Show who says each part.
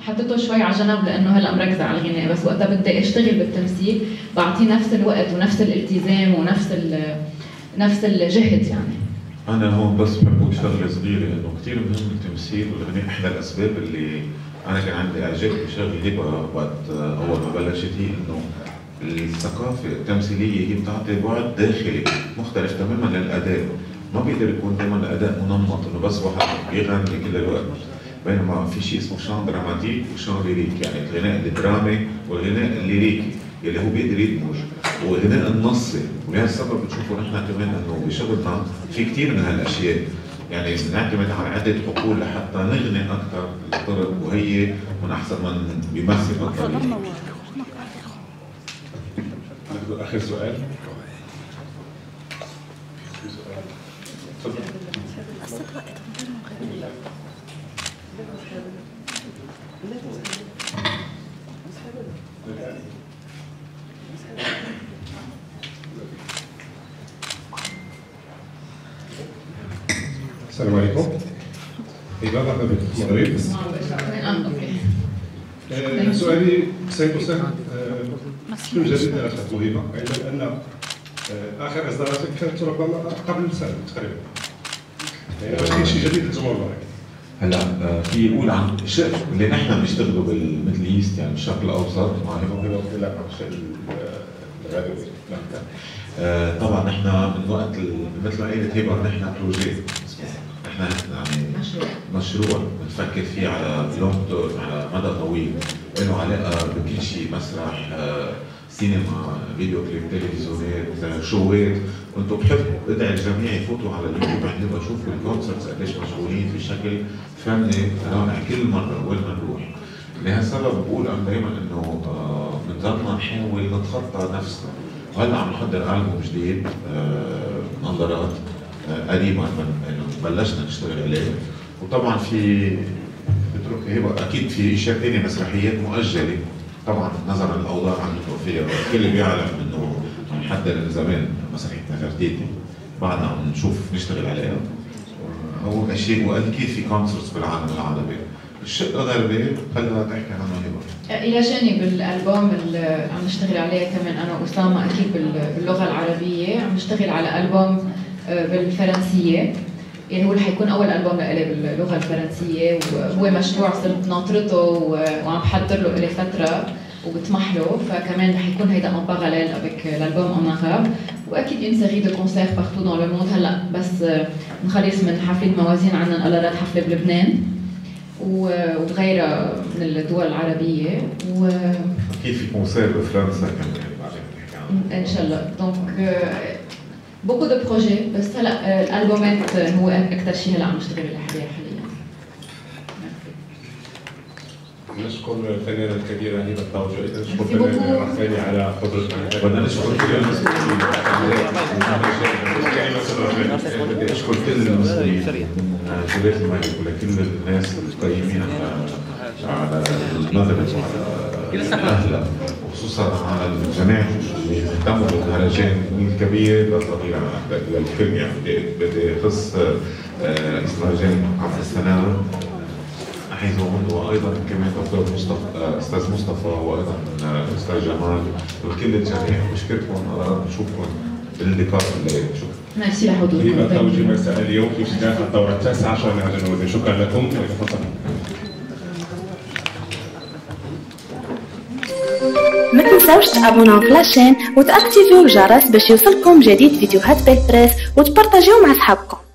Speaker 1: حطيته شوي على جنب لانه هلا مركزه على الغناء، بس وقتها بدي اشتغل بالتمثيل بعطيه نفس الوقت ونفس الالتزام نفس الجهد يعني.
Speaker 2: انا هون بس بحب اقول شغله صغيره، انه كثير مهم التمثيل والغناء. احدى الاسباب اللي انا كان عندي اعجاب بشغله هبه وقت اول ما بلشت هي انه الثقافه التمثيليه هي بتعطي بعد داخلي مختلف تماما للاداء. ما بيقدر يكون دائما الاداء منمط انه بس واحد بيغني كل الوقت، بينما في شيء اسمه شان دراماتيك وشان ليريك، يعني الغناء الدرامي والغناء الليريكي اللي هو بيقدر يدمج، والغناء النصي. ولهالسبب بتشوفوا نحن كمان انه بشغلنا في كثير من هالاشياء، يعني بنعتمد على عده حقول لحتى نغني اكثر الطرب، وهي من احسن من بيمثل اكثر.
Speaker 3: اخر سؤال. تفضل. السلام عليكم. إذا مرحبا بك في المغرب. سؤالي سيد أسامة، شنو الجديد على موهبة؟ علما أن آخر إصداراتك كانت ربما قبل سنة تقريبا. واش كاين شي جديد للجمهور المغربي؟
Speaker 2: هلا في يقول عن الشق اللي نحن بنشتغلوا بالميدل ايست، يعني الشرق الاوسط مع هبه.
Speaker 3: لا الشق الغربي.
Speaker 2: طبعا نحن من وقت مثل عائله هبه نحن بروجيكت، نحن يعني مشروع بنفكر فيه على لونج تيرم، على مدى طويل، له علاقه بكل شيء، مسرح، سينما، فيديو كليب، تلفزيونات، شوات. كنت بحب ادعي الجميع يفوتوا على اليوتيوب عندما يشوفوا الكونسرتس قديش مشغولين بشكل فني رائع كل مره وين ما نروح. لهالسبب بقول انا دائما انه بنضلنا نحاول نتخطى نفسنا. وهلا عم نحضر ألبوم جديد، نظرات قريبا بلشنا نشتغل عليه. وطبعا في بترك هبه اكيد في اشياء ثانيه، مسرحيات مؤجله طبعا نظرا للاوضاع عم نتوفيها، الكل بيعلم انه عم نحضر من زمان مسرحيه نفرتيتي، بعدنا عم نشوف نشتغل عليها. اول شيء واكيد في كونسرتس بالعالم العربي. الشق الغربي خلينا تحكي عنه هبه.
Speaker 1: الى جانب الالبوم اللي عم نشتغل عليه كمان انا واسامه اكيد باللغه العربيه، عم نشتغل على البوم بالفرنسيه، يعني هو اللي حيكون اول البوم لإلي باللغه الفرنسيه، وهو مشروع صرت ناطرته وعم بحضر له إلي فتره وبطمح له، فكمان رح يكون هيدا en parallèle avec l'album en arabe. واكيد une série de concerts partout dans le monde. هلا بس نخلص من حفله موازين، عندنا قرارات حفله بلبنان وبغيرها من الدول العربيه،
Speaker 2: اكيد في كونسير بفرنسا كمان بعدين بنحكي عنه
Speaker 1: ان شاء الله. دونك بوكو دو بروجي، بس هلا الالبومات هو اكثر شيء هلا عم نشتغل عليه حاليا.
Speaker 3: نشكر الفنانه الكبيره هبه الطاوجي، نشكر الفنان الرحماني على حضورك.
Speaker 2: بدنا نشكر كل المسؤولين، بدي اشكر كل المسؤولين من جبهه المغرب ولكل الناس القيمين على النظره وعلى الاهل، وخصوصا على الجميع اللي اهتموا بالمهرجان من الكبير للصغير للكل. يعني بدي اخص رئيس المهرجان عبد السلام حيث وايضا كمان دكتور مصطفى، استاذ مصطفى، وايضا استاذ جمال، وكل الجميع. بشكركم، نشوفكم باللقاء الليلي. شكرا.
Speaker 1: ميرسي لحضوركم.
Speaker 3: هبه الطاوجي مساء اليوم في افتتاح الدوره 19 من عجل الوزن. شكرا لكم.
Speaker 4: ما تنساوش تابوناو في لاشين وتاكتيفيو الجرس باش يوصلكم جديد فيديوهات بالبريس وتبارطاجيو مع صحابكم.